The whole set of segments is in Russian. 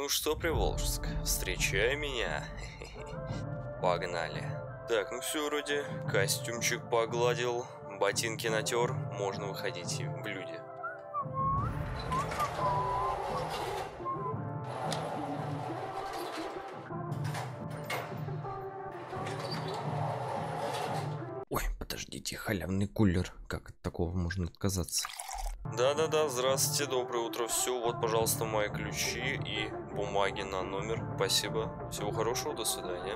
Ну что, Приволжск, встречай меня. Погнали. Так, ну все вроде. Костюмчик погладил, ботинки натер, можно выходить в люди. Ой, подождите, халявный кулер. Как от такого можно отказаться? Да-да-да, здравствуйте, доброе утро. Все, вот, пожалуйста, мои ключи и бумаги на номер. Спасибо. Всего хорошего, до свидания.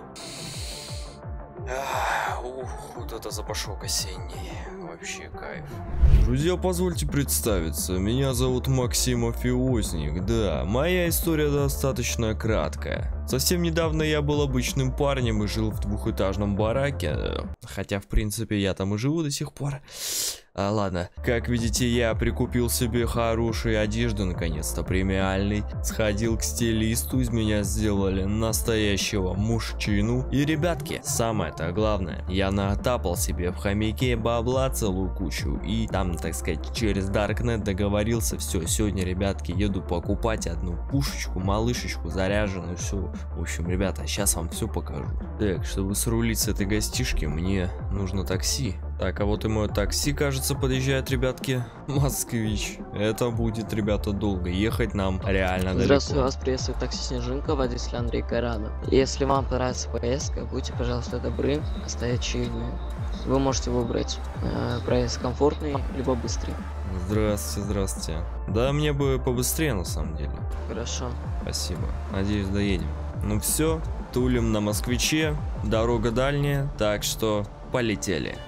Ух, вот это запашок осенний. Вообще кайф. Друзья, позвольте представиться. Меня зовут Максим Мафиозник. Да, моя история достаточно краткая. Совсем недавно я был обычным парнем и жил в двухэтажном бараке. Хотя, в принципе, я там и живу до сих пор. Ладно, как видите, я прикупил себе хорошие одежды, наконец-то премиальный. Сходил к стилисту, из меня сделали настоящего мужчину. И, ребятки, самое-то главное, я натапал себе в хомяке бабла целую кучу. И там, так сказать, через Даркнет договорился. Все, сегодня, ребятки, еду покупать одну пушечку, малышечку заряженную, все. В общем, ребята, сейчас вам все покажу. Так, чтобы срулить с этой гостишки, мне нужно такси. Так, а вот и мое такси, кажется, подъезжает, ребятки. Москвич. Это будет, ребята, долго ехать нам реально далеко. Здравствуйте, вас приветствует такси Снежинка, водитель Андрей Каранов. Если вам понравится поездка, будьте, пожалуйста, добры, оставить чаевые. Вы можете выбрать проезд комфортный, либо быстрый. Здравствуйте, здравствуйте. Да, мне бы побыстрее, на самом деле. Хорошо. Спасибо. Надеюсь, доедем. Ну все, тулим на Москвиче. Дорога дальняя, так что полетели.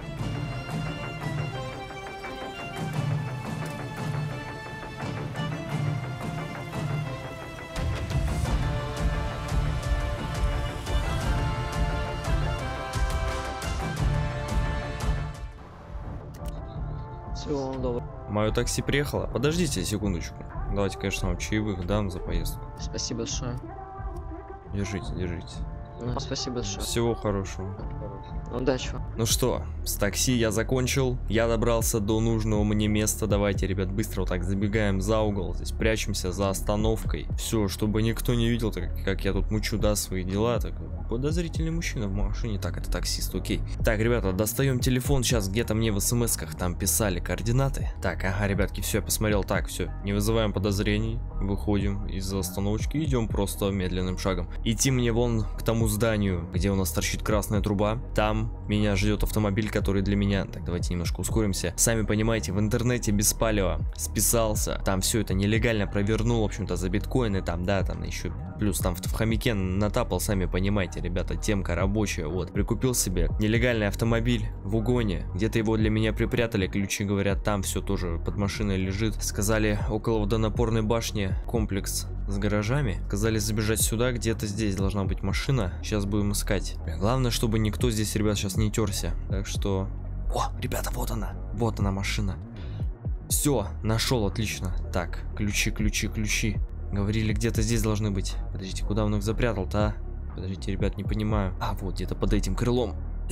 Всего вам доброго. Мое такси приехало. Подождите секундочку. Давайте, конечно, вам чаевых дам за поездку. Спасибо большое. Держите, держите. Ну, спасибо большое. Всего хорошего. Удачи вам. Ну что, с такси я закончил. Я добрался до нужного мне места. Давайте, ребят, быстро вот так забегаем за угол. Здесь прячемся за остановкой. Все, чтобы никто не видел, как я тут мучу, да, свои дела. Так, подозрительный мужчина в машине. Так, это таксист, окей. Так, ребята, достаем телефон. Сейчас где-то мне в смс-ках там писали координаты. Так, ага, ребятки, все, я посмотрел. Так, все, не вызываем подозрений. Выходим из остановочки. Идем просто медленным шагом. Идти мне вон к тому зданию, где у нас торчит красная труба. Там меня ждет автомобиль, который для меня... Так, давайте немножко ускоримся. Сами понимаете, в интернете без палева списался. Там все это нелегально провернул, в общем-то, за биткоины. Там, да, там еще... Плюс там в хомяке натапал, сами понимаете, ребята, темка рабочая. Вот, прикупил себе нелегальный автомобиль в угоне. Где-то его для меня припрятали. Ключи, говорят, там все тоже под машиной лежит. Сказали, около водонапорной башни комплекс с гаражами. Сказали забежать сюда, где-то здесь должна быть машина. Сейчас будем искать. Главное, чтобы никто здесь, ребят, сейчас не терся. Так что... О, ребята, вот она машина. Все, нашел, отлично. Так, ключи, ключи, ключи. Говорили, где-то здесь должны быть. Подождите, куда он их запрятал-то, а? Подождите, ребят, не понимаю. А, вот, где-то под этим крылом.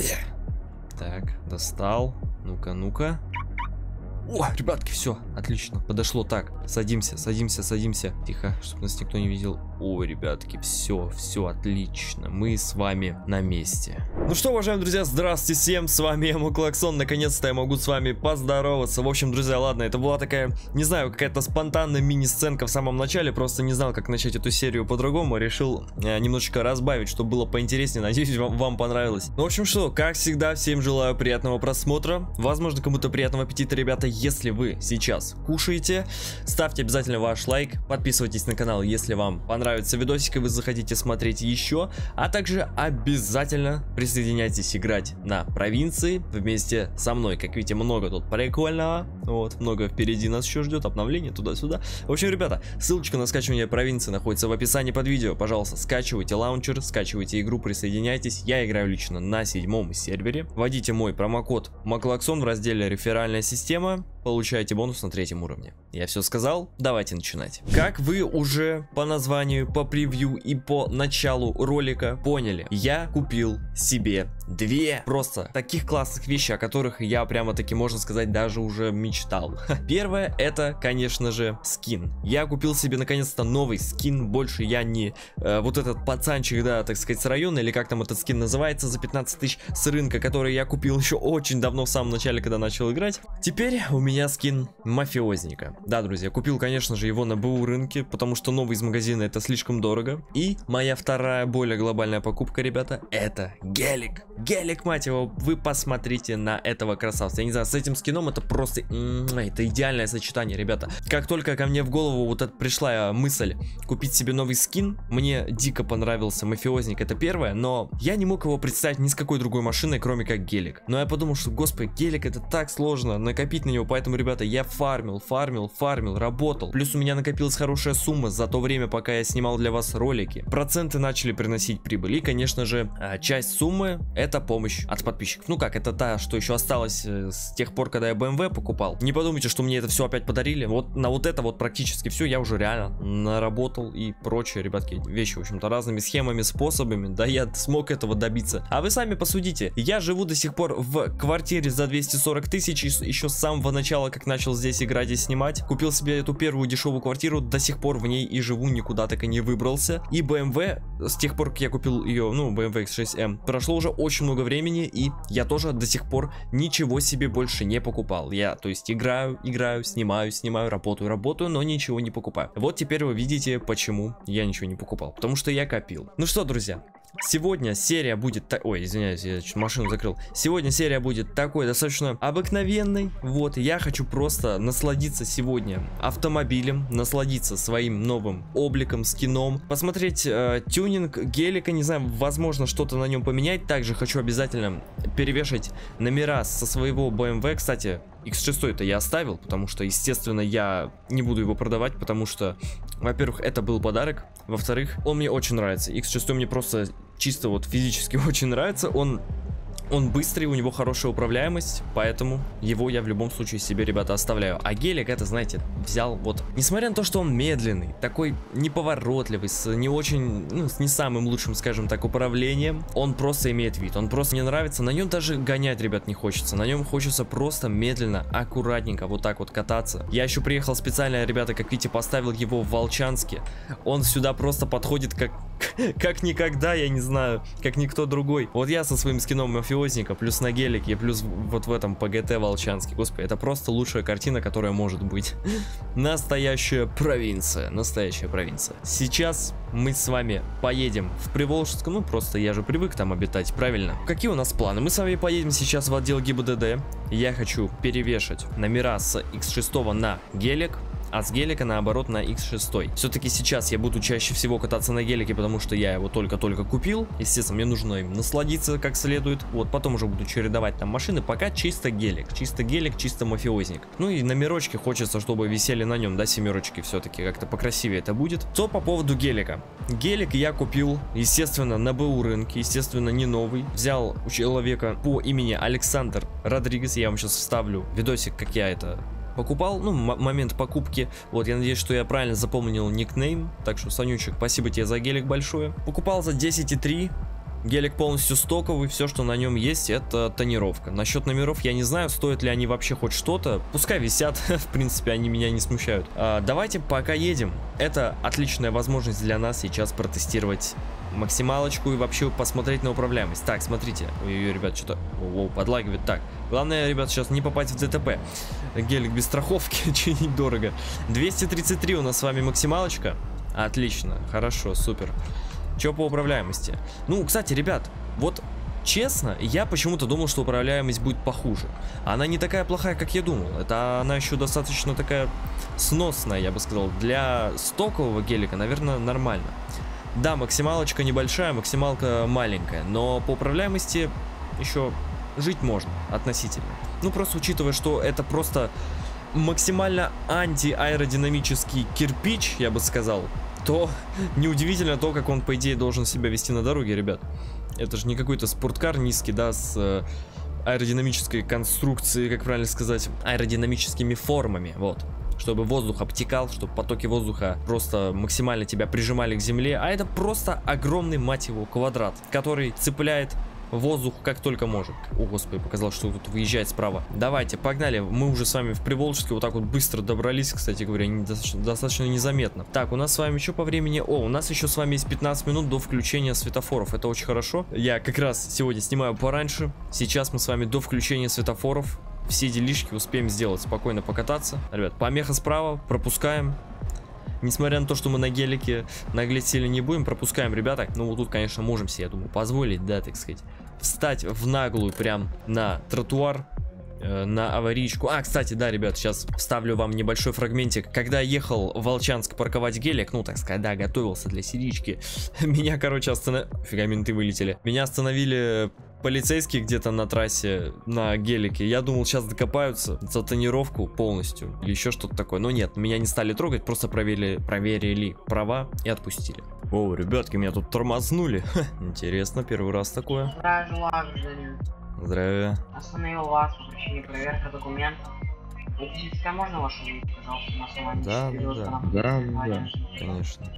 Так, достал. Ну-ка, ну-ка. О, ребятки, все, отлично, подошло. Так, садимся, садимся, садимся. Тихо, чтобы нас никто не видел. О, ребятки, все, отлично. Мы с вами на месте. Ну что, уважаемые друзья, здравствуйте всем. С вами я, Клаксон. Наконец-то я могу с вами поздороваться. В общем, друзья, ладно, это была такая, не знаю, какая-то спонтанная мини-сценка в самом начале. Просто не знал, как начать эту серию по-другому. Решил немножечко разбавить, чтобы было поинтереснее. Надеюсь, вам понравилось. Ну, в общем, что, как всегда, всем желаю приятного просмотра. Возможно, кому-то приятного аппетита, ребята. Если вы сейчас кушаете, ставьте обязательно ваш лайк. Подписывайтесь на канал, если вам понравится видосик и вы захотите смотреть еще. А также обязательно присоединяйтесь играть на провинции вместе со мной. Как видите, много тут прикольного. Вот, много впереди нас еще ждет. Обновление туда-сюда. В общем, ребята, ссылочка на скачивание провинции находится в описании под видео. Пожалуйста, скачивайте лаунчер, скачивайте игру, присоединяйтесь. Я играю лично на 7-м сервере. Вводите мой промокод Маклаксон в разделе реферальная система. Получаете бонус на 3-м уровне. Я все сказал, давайте начинать. Как вы уже по названию, по превью и по началу ролика поняли, я купил себе две просто таких классных вещи, о которых я прямо-таки, можно сказать, даже уже мечтал. Первое, это, конечно же, скин. Я купил себе наконец-то новый скин. Больше я не вот этот пацанчик, да, так сказать, с района, или как там этот скин называется, за 15 тысяч с рынка, который я купил еще очень давно, в самом начале, когда начал играть. Теперь у меня скин мафиозника. Да, друзья, купил, конечно же, его на БУ рынке, потому что новый из магазина это слишком дорого. И моя вторая, более глобальная покупка, ребята, это гелик. Гелик, мать его, вы посмотрите на этого красавца. Я не знаю, с этим скином это просто, это идеальное сочетание, ребята. Как только ко мне в голову вот это пришла мысль купить себе новый скин, мне дико понравился мафиозник, это первое, но я не мог его представить ни с какой другой машиной, кроме как гелик. Но я подумал, что, господи, гелик это так сложно накопить на него, поэтому, ребята, я фармил, работал. Плюс у меня накопилась хорошая сумма за то время, пока я снимал для вас ролики. Проценты начали приносить прибыль, и, конечно же, часть суммы это помощь от подписчиков. Ну как, это та, что еще осталось с тех пор, когда я BMW покупал. Не подумайте, что мне это все опять подарили. Вот на вот это вот практически все я уже реально наработал и прочее, ребятки, вещи, в общем-то, разными схемами, способами, да, я смог этого добиться. А вы сами посудите, я живу до сих пор в квартире за 240 тысяч, еще с самого начала, как начал здесь играть и снимать. Купил себе эту первую дешевую квартиру, до сих пор в ней и живу, никуда так и не выбрался. И BMW, с тех пор, как я купил ее, ну, BMW X6M, прошло уже очень много времени, и я тоже до сих пор ничего себе больше не покупал. Я, то есть, играю, снимаю, работаю, но ничего не покупаю. Вот теперь вы видите, почему я ничего не покупал. Потому что я копил. Ну что, друзья, сегодня серия будет... Ой, извиняюсь, я машину закрыл. Сегодня серия будет такой, достаточно обыкновенной. Вот, я хочу просто насладиться сегодня автомобилем, насладиться своим новым обликом, скином, посмотреть тюнинг гелика, не знаю, возможно, что-то на нем поменять. Также хочу обязательно перевешать номера со своего BMW. Кстати, X6 это я оставил, потому что, естественно, я не буду его продавать, потому что, во-первых, это был подарок, во-вторых, он мне очень нравится. X6 мне просто чисто вот физически очень нравится, он быстрый, у него хорошая управляемость, поэтому его я в любом случае себе, ребята, оставляю. А гелик, это, знаете, взял вот, несмотря на то, что он медленный, такой неповоротливый, с не очень, ну, с не самым лучшим, скажем так, управлением, он просто имеет вид, он просто мне нравится, на нем даже гонять, ребят, не хочется, на нем хочется просто медленно, аккуратненько, вот так вот кататься. Я еще приехал специально, ребята, как видите, поставил его в Волчанске, он сюда просто подходит как никогда, я не знаю, как никто другой. Вот я со своим скином мафиозника, плюс на гелике, плюс вот в этом ПГТ Волчанске. Господи, это просто лучшая картина, которая может быть. Настоящая провинция, настоящая провинция. Сейчас мы с вами поедем в Приволжск, ну просто я же привык там обитать, правильно? Какие у нас планы? Мы с вами поедем сейчас в отдел ГИБДД. Я хочу перевешать номера с X6 на гелик, а с гелика наоборот на X6. Все-таки сейчас я буду чаще всего кататься на гелике, потому что я его только-только купил. Естественно, мне нужно им насладиться как следует. Вот, потом уже буду чередовать там машины. Пока чисто гелик, чисто мафиозник. Ну и номерочки хочется, чтобы висели на нем, да, семерочки все-таки. Как-то покрасивее это будет. Что по поводу гелика? Гелик я купил, естественно, на БУ рынке. Естественно, не новый. Взял у человека по имени Александр Родригес. Я вам сейчас вставлю видосик, как я это покупал, ну, момент покупки. Вот, я надеюсь, что я правильно запомнил никнейм. Так что, Санючек, спасибо тебе за гелик большое. Покупал за 10,3. Гелик полностью стоковый, все, что на нем есть, это тонировка. Насчет номеров я не знаю, стоят ли они вообще хоть что-то. Пускай висят, в принципе, они меня не смущают. Давайте пока едем. Это отличная возможность для нас сейчас протестировать максималочку и вообще посмотреть на управляемость. Так, смотрите. Ой-ой, ребят, что-то подлагивает. Так, главное, ребят, сейчас не попасть в ДТП. Гелик без страховки, чинить дорого. 233 у нас с вами максималочка. Отлично, хорошо, супер. Че по управляемости? Ну, кстати, ребят, вот честно, я почему-то думал, что управляемость будет похуже. Она не такая плохая, как я думал. Это она еще достаточно такая сносная, я бы сказал. Для стокового гелика, наверное, нормально. Да, максималочка небольшая, максималка маленькая, но по управляемости еще жить можно относительно. Ну, просто учитывая, что это просто максимально антиаэродинамический кирпич, я бы сказал, то неудивительно то, как он, по идее, должен себя вести на дороге, ребят. Это же не какой-то спорткар низкий, да, с аэродинамической конструкцией, как правильно сказать, аэродинамическими формами, вот. Чтобы воздух обтекал, чтобы потоки воздуха просто максимально тебя прижимали к земле. А это просто огромный, мать его, квадрат, который цепляет воздух как только может. О, господи, показалось, что тут выезжает справа. Давайте, погнали. Мы уже с вами в Приволжске вот так вот быстро добрались, кстати говоря, достаточно незаметно. Так, у нас с вами еще по времени... О, у нас еще с вами есть 15 минут до включения светофоров. Это очень хорошо. Я как раз сегодня снимаю пораньше. Сейчас мы с вами до включения светофоров все делишки успеем сделать, спокойно покататься. Ребят, помеха справа, пропускаем. Несмотря на то, что мы на гелике наглеть сильно не будем, пропускаем, ребята. Ну, вот тут, конечно, можем себе, я думаю, позволить, да, так сказать, встать в наглую прям на тротуар, на аварийку. А, кстати, да, ребят, сейчас вставлю вам небольшой фрагментик. Когда ехал в Волчанск парковать гелик, ну, так сказать, да, готовился для серички, меня, короче, остановили... Фига, менты вылетели. Меня остановили... полицейские где-то на трассе на гелике. Я думал, сейчас докопаются за тонировку полностью или еще что-то такое. Но нет, меня не стали трогать, просто проверили права и отпустили. О, ребятки, меня тут тормознули. Ха, интересно, первый раз такое. Здравия желаю, гражданин. Здравия. Остановил вас по причине проверки документов. Водительская можно вашу, пожалуйста, на основании Да, конечно.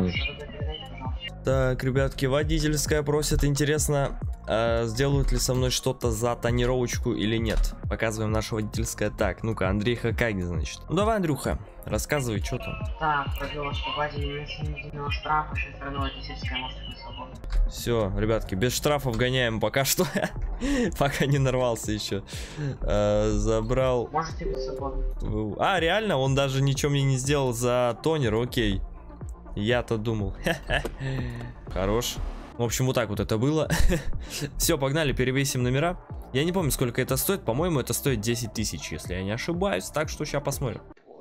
Так, ребятки, водительская просит, интересно, сделают ли со мной что-то за тонировочку или нет. Показываем наше водительское. Так, ну-ка, Андрей Хакаги, значит. Ну давай, Андрюха, рассказывай, что там. Так, пробил вас по базе недельного штрафа, сейчас верну водительская, можете быть свободны. Все, ребятки, без штрафов гоняем пока что. Пока не нарвался еще. Забрал. Можете быть свободны. А, реально, он даже ничего мне не сделал за тонер, окей. Я-то думал. Хорош. В общем, вот так вот это было. Все, погнали, перевесим номера. Я не помню, сколько это стоит. По-моему, это стоит 10 тысяч, если я не ошибаюсь. Так что сейчас посмотрим.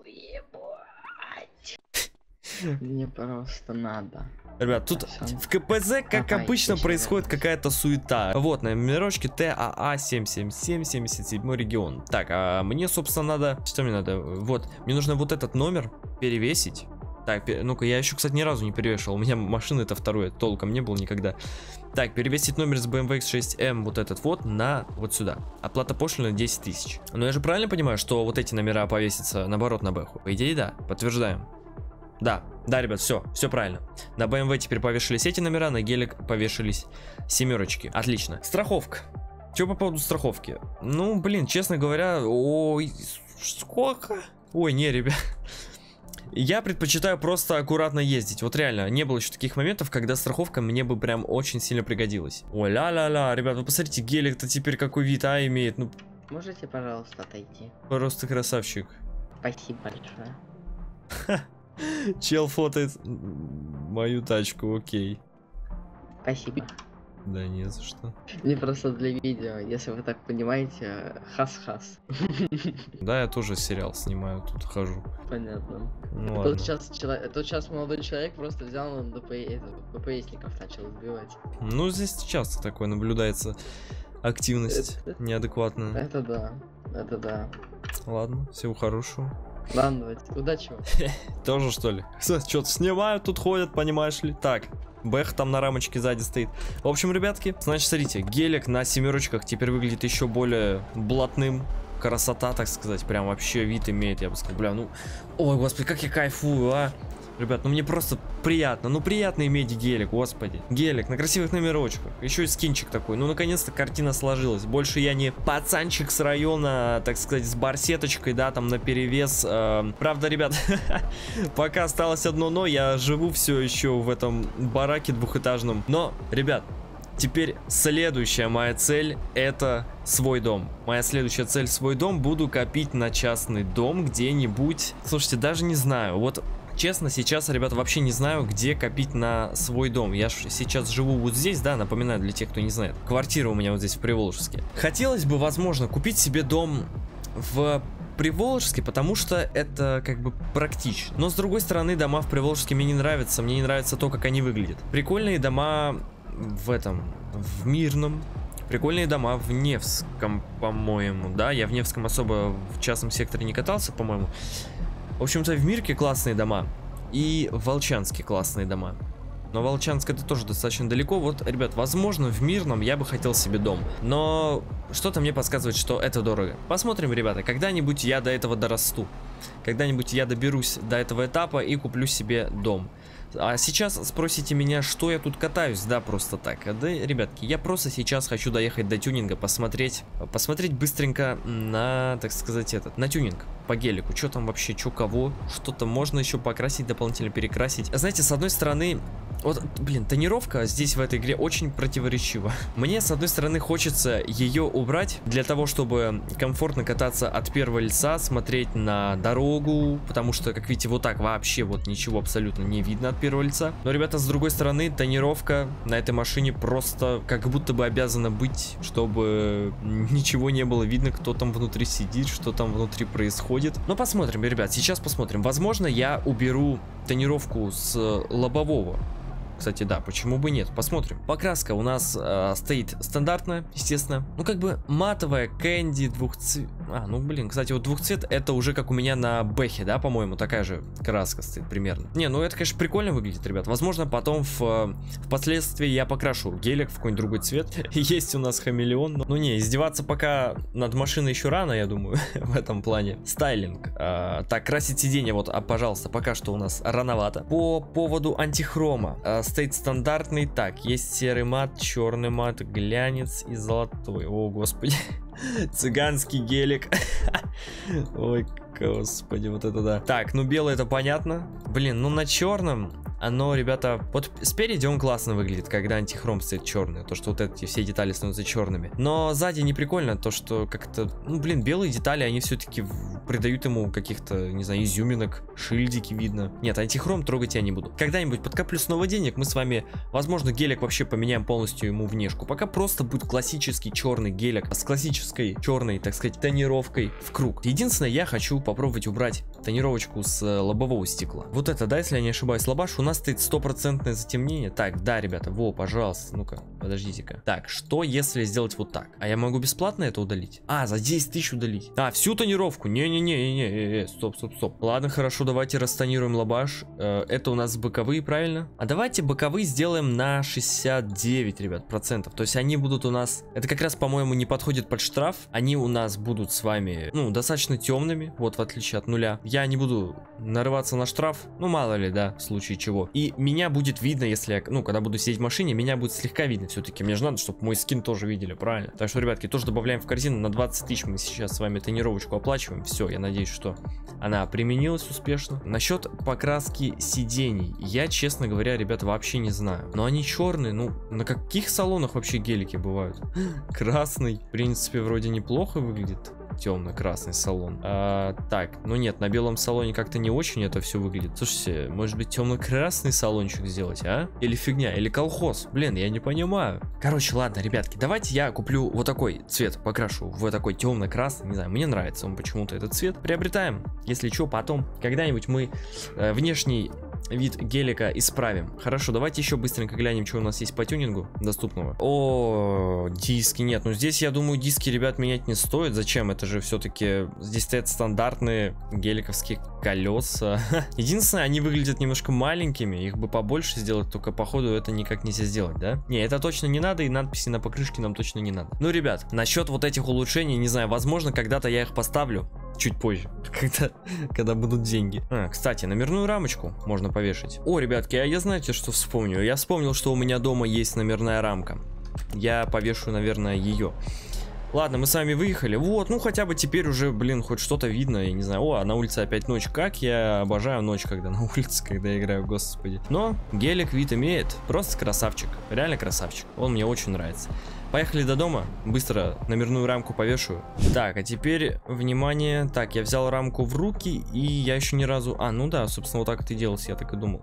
Мне просто надо. Ребят, тут в КПЗ, как обычно, происходит какая-то суета. Вот, на номерочке ТАА 777, 77 регион. Так, а мне, собственно, надо... Что мне надо? Вот, мне нужно вот этот номер перевесить. Так, ну-ка, я еще, кстати, ни разу не перевешивал. У меня машина это второе, толком не было никогда. Так, перевесить номер с BMW X6M, вот этот вот, на вот сюда. Оплата пошлины 10 тысяч. Но я же правильно понимаю, что вот эти номера повесятся, наоборот, на бэху? По идее, да. Подтверждаем. Да, ребят, все правильно. На BMW теперь повешались эти номера, на гелик повешались семерочки. Отлично. Страховка. Что по поводу страховки? Ну, блин, честно говоря, ой, сколько? Ой, не, ребят. Я предпочитаю просто аккуратно ездить. Вот реально, не было еще таких моментов, когда страховка мне бы прям очень сильно пригодилась. Ой, ля-ля-ля, ребят, вы посмотрите, гелик-то теперь какой вид, имеет. Ну, можете, пожалуйста, отойти? просто красавчик. Спасибо большое. Чел фотает мою тачку, окей. Спасибо. Да не за что. Не просто для видео, если вы так понимаете, хас-хас. Да, я тоже сериал снимаю, тут хожу. Понятно. Ну, Тут сейчас молодой человек просто взял на ДПСников начал сбивать. ну, здесь часто такое наблюдается активность неадекватная. Это да, это да. Ладно, всего хорошего. Ладно, удачи вам. Тоже что ли? Что-то снимают, тут ходят, понимаешь ли? Так, бэх там на рамочке сзади стоит. В общем, ребятки, значит, смотрите, гелик на семерочках теперь выглядит еще более блатным. Красота, так сказать, прям вообще вид имеет, я бы сказал. Бля, ну, ой, господи, как я кайфую, а. Ребят, ну мне просто приятно, ну приятно иметь гелик, господи. Гелик на красивых номерочках, еще и скинчик такой. Ну, наконец-то картина сложилась. Больше я не пацанчик с района, так сказать, с барсеточкой, да, там наперевес. Правда, ребят, пока осталось одно но, я живу все еще в этом бараке двухэтажном. Но, ребят, теперь следующая моя цель — это свой дом. Моя следующая цель — свой дом. Буду копить на частный дом где-нибудь. Слушайте, даже не знаю, вот... Честно, сейчас, ребята, вообще не знаю, где копить на свой дом. Я сейчас живу вот здесь, да, напоминаю для тех, кто не знает. Квартира у меня вот здесь в Приволжске. Хотелось бы, возможно, купить себе дом в Приволжске, потому что это как бы практично. Но с другой стороны, дома в Приволжске мне не нравятся. Мне не нравится то, как они выглядят. Прикольные дома в Мирном. Прикольные дома в Невском, по-моему, да. Я в Невском особо в частном секторе не катался, по-моему. В общем-то, в Мирке классные дома. И в Волчанске классные дома. Но Волчанск это тоже достаточно далеко. Вот, ребят, возможно, в Мирном я бы хотел себе дом. Но что-то мне подсказывает, что это дорого. Посмотрим, ребята, когда-нибудь я до этого дорасту. Когда-нибудь я доберусь до этого этапа и куплю себе дом. А сейчас спросите меня, что я тут катаюсь, да, просто так. Да, ребятки, я просто сейчас хочу доехать до тюнинга, посмотреть быстренько на, так сказать, на тюнинг по гелику. Что там вообще, что кого, что-то можно еще покрасить, дополнительно перекрасить. Знаете, с одной стороны, вот, блин, тонировка здесь в этой игре очень противоречива. Мне, с одной стороны, хочется ее убрать для того, чтобы комфортно кататься от первого лица, смотреть на дорогу, потому что, как видите, вот так вообще вот ничего абсолютно не видно от первого лица. Но, ребята, с другой стороны, тонировка на этой машине просто как будто бы обязана быть, чтобы ничего не было видно, кто там внутри сидит, что там внутри происходит. Но посмотрим, ребят, сейчас посмотрим. Возможно, я уберу тонировку с лобового. Кстати, да, почему бы нет, посмотрим. Покраска у нас стоит стандартная, естественно. Ну, как бы матовая, кэнди, двухцвет. Ну, блин, кстати, вот двухцвет это уже как у меня на Бэхе, да, по-моему, такая же краска стоит примерно. Не, ну это, конечно, прикольно выглядит, ребят. Возможно, потом впоследствии я покрашу гелик в какой-нибудь другой цвет. Есть у нас хамелеон. Ну, не, издеваться пока над машиной еще рано, я думаю, в этом плане. Стайлинг. Так, красить сиденье, вот, пожалуйста, пока что у нас рановато. По поводу антихрома. Стоит стандартный. Так, есть серый мат, черный мат, глянец и золотой. О, господи. Цыганский гелик. Ой, господи, вот это да. Так, ну белый это понятно. Блин, ну на черном оно, ребята, вот спереди он классно выглядит, когда антихром стоит черный, то что вот эти все детали становятся черными. Но сзади не прикольно, то что как-то, ну блин, белые детали, они все-таки придают ему каких-то, не знаю, изюминок, шильдики видно. Нет, антихром трогать я не буду. Когда-нибудь подкоплю снова денег, мы с вами, возможно, гелик вообще поменяем полностью ему внешку. Пока просто будет классический черный гелик с классической черной, так сказать, тонировкой в круг. Единственное, я хочу попробовать убрать тонировочку с лобового стекла. Вот это, да, если я не ошибаюсь, лобаш у нас стоит 100% затемнение. Так, да, ребята, во, пожалуйста, ну-ка, подождите-ка. Так, что если сделать вот так? А я могу бесплатно это удалить? За 10 тысяч удалить. Всю тонировку? Не-не-не, стоп. Ладно, хорошо, давайте растонируем лобаш. Это у нас боковые, правильно? А давайте боковые сделаем на 69, ребят, процентов. То есть они будут у нас, это как раз, по-моему, не подходит под штраф. Они у нас будут с вами, ну, достаточно темными, вот, в отличие от нуля. Я не буду нарываться на штраф, ну, мало ли, да, в случае чего. И меня будет видно, если я, ну, когда буду сидеть в машине, меня будет слегка видно все-таки. Мне же надо, чтобы мой скин тоже видели, правильно? Так что, ребятки, тоже добавляем в корзину. На 20 тысяч мы сейчас с вами тонировочку оплачиваем. Все, я надеюсь, что она применилась успешно. Насчет покраски сидений, я, честно говоря, ребята, вообще не знаю. Но они черные, ну, на каких салонах вообще гелики бывают? Красный, в принципе, вроде неплохо выглядит. Темно-красный салон. Так, ну нет, на белом салоне как-то не очень это все выглядит. Слушайте, может быть, темно-красный салончик сделать, а? Или фигня, или колхоз? Блин, я не понимаю. Короче, ладно, ребятки, давайте я куплю вот такой цвет, покрашу в такой темно-красный. Не знаю, мне нравится он почему-то, этот цвет. Приобретаем. Если что, потом когда-нибудь мы внешний вид гелика исправим. Хорошо, давайте еще быстренько глянем, что у нас есть по тюнингу доступного. О, диски нет. Ну здесь, я думаю, диски, ребят, менять не стоит. Зачем? Это же все-таки здесь стоят стандартные геликовские колеса. Единственное, они выглядят немножко маленькими. Их бы побольше сделать, только походу это никак нельзя сделать, да? Не, это точно не надо, и надписи на покрышке нам точно не надо. Ну, ребят, насчет вот этих улучшений, не знаю, возможно, когда-то я их поставлю. Чуть позже, когда будут деньги. Кстати, номерную рамочку можно повешать. О, ребятки, а я знаете, что вспомнил? Я вспомнил, что у меня дома есть номерная рамка. Я повешу, наверное, ее. Ладно, мы с вами выехали. Вот, ну хотя бы теперь уже, блин, хоть что-то видно. Я не знаю. О, на улице опять ночь. Как я обожаю ночь, когда на улице, когда я играю, господи. Но гелик вид имеет. Просто красавчик. Реально красавчик. Он мне очень нравится. Поехали до дома. Быстро номерную рамку повешаю. Так, а теперь, внимание. Так, я взял рамку в руки, и я еще ни разу... ну да, собственно, вот так это и делалось, я так и думал.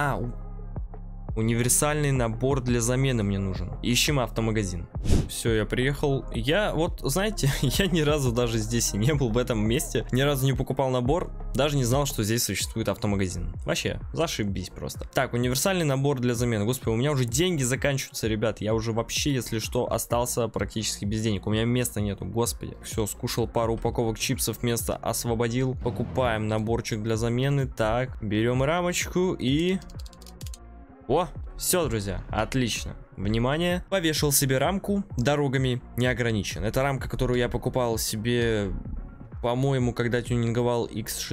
Универсальный набор для замены мне нужен. Ищем автомагазин. Все, я приехал. Я вот, знаете, я ни разу даже здесь и не был в этом месте. Ни разу не покупал набор. Даже не знал, что здесь существует автомагазин. Вообще, зашибись просто. Так, универсальный набор для замены. Господи, у меня уже деньги заканчиваются, ребят. Я уже вообще, если что, остался практически без денег. У меня места нету, господи. Все, скушал пару упаковок чипсов, место освободил. Покупаем наборчик для замены. Так, берем рамочку и... О, все, друзья, отлично. Внимание, повешал себе рамку, дорогами не ограничен. Это рамка, которую я покупал себе по-моему, когда тюнинговал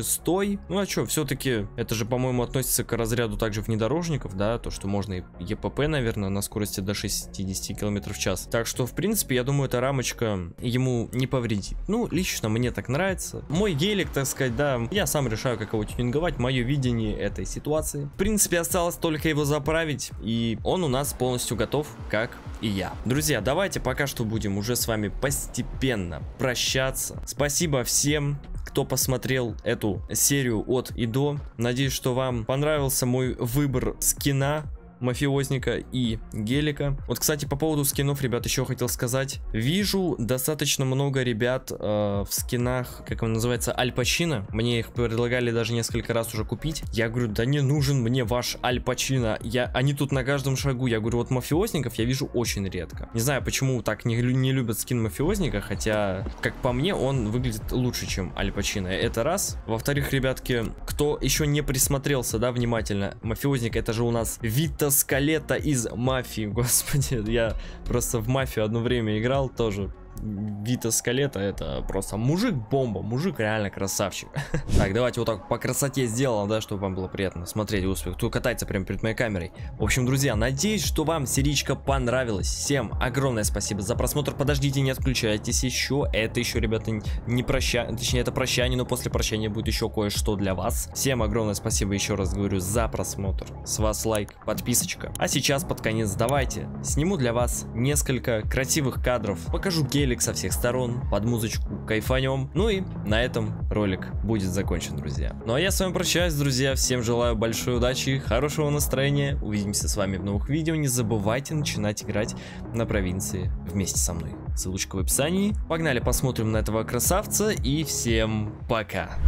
X6. Ну а что, все-таки это же, по-моему, относится к разряду также внедорожников, да, то, что можно и ЕПП, наверное, на скорости до 60 км в час. Так что, в принципе, я думаю, эта рамочка ему не повредит. Ну, лично мне так нравится. Мой гелик, так сказать, да, я сам решаю, как его тюнинговать, мое видение этой ситуации. В принципе, осталось только его заправить, и он у нас полностью готов, как и я. Друзья, давайте пока что будем уже с вами постепенно прощаться. Спасибо всем, кто посмотрел эту серию от и до. Надеюсь, что вам понравился мой выбор скина мафиозника и гелика. Вот, кстати, по поводу скинов, ребят, еще хотел сказать. Вижу достаточно много ребят в скинах, как он называется, Аль Пачино. Мне их предлагали даже несколько раз уже купить. Я говорю, да не нужен мне ваш Аль Пачино. Они тут на каждом шагу. Я говорю, вот мафиозников я вижу очень редко. Не знаю, почему так не любят скин мафиозника, хотя, как по мне, он выглядит лучше, чем Аль Пачино. Это раз. Во-вторых, ребятки, кто еще не присмотрелся, да, внимательно, мафиозник, это же у нас Вита Скалета из Мафии, господи, я просто в Мафию одно время играл тоже. Вита Скалета — это просто мужик-бомба, мужик реально красавчик. Так, давайте вот так по красоте сделано, да, чтобы вам было приятно смотреть, успех. Кто катается прямо перед моей камерой. В общем, друзья, надеюсь, что вам серичка понравилась. Всем огромное спасибо за просмотр. Подождите, не отключайтесь еще. Это еще, ребята, не прощание, точнее, это прощание, но после прощания будет еще кое-что для вас. Всем огромное спасибо, еще раз говорю, за просмотр. С вас лайк, подписочка. А сейчас под конец давайте сниму для вас несколько красивых кадров. Покажу гелик со всех сторон, под музычку, кайфанем. Ну и на этом ролик будет закончен, друзья. Ну а я с вами прощаюсь, друзья. Всем желаю большой удачи, хорошего настроения. Увидимся с вами в новых видео. Не забывайте начинать играть на провинции вместе со мной. Ссылочка в описании. Погнали, посмотрим на этого красавца. И всем пока.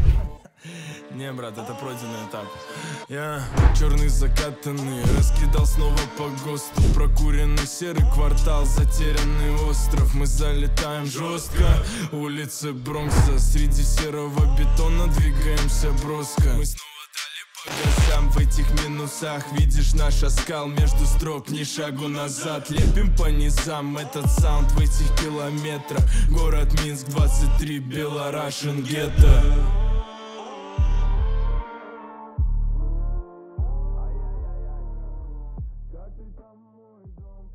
Не, брат, это пройденный этап. Я черный закатанный, раскидал снова по ГОСТу. Прокуренный серый квартал, затерянный остров. Мы залетаем жестко, улицы Бронкса. Среди серого бетона двигаемся броско. Мы снова дали по газам в этих минусах. Видишь наш оскал между строк, ни шагу назад. Лепим по низам этот саунд в этих километрах. Город Минск 23, Белорашен гетто.